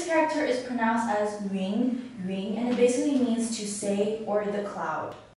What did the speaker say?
this character is pronounced as ring, ring, and it basically means to say or the cloud.